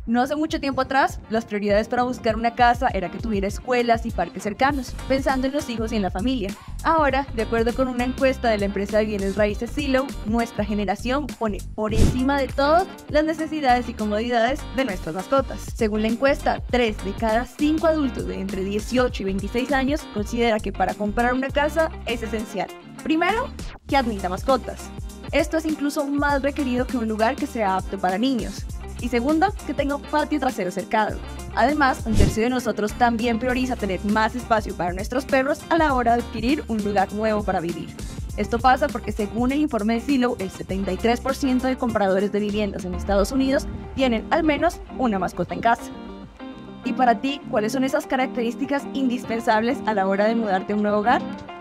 No hace mucho tiempo atrás, las prioridades para buscar una casa era que tuviera escuelas y parques cercanos, pensando en los hijos y en la familia. Ahora, de acuerdo con una encuesta de la empresa de bienes raíces Zillow, nuestra generación pone por encima de todo las necesidades y comodidades de nuestras mascotas. Según la encuesta, 3 de cada 5 adultos de entre 18 y 26 años considera que para comprar una casa es esencial. Primero, que admita mascotas. Esto es incluso más requerido que un lugar que sea apto para niños. Y segundo, que tenga un patio trasero cercado. Además, un tercio de nosotros también prioriza tener más espacio para nuestros perros a la hora de adquirir un lugar nuevo para vivir. Esto pasa porque según el informe de Zillow, el 73% de compradores de viviendas en Estados Unidos tienen al menos una mascota en casa. Y para ti, ¿cuáles son esas características indispensables a la hora de mudarte a un nuevo hogar?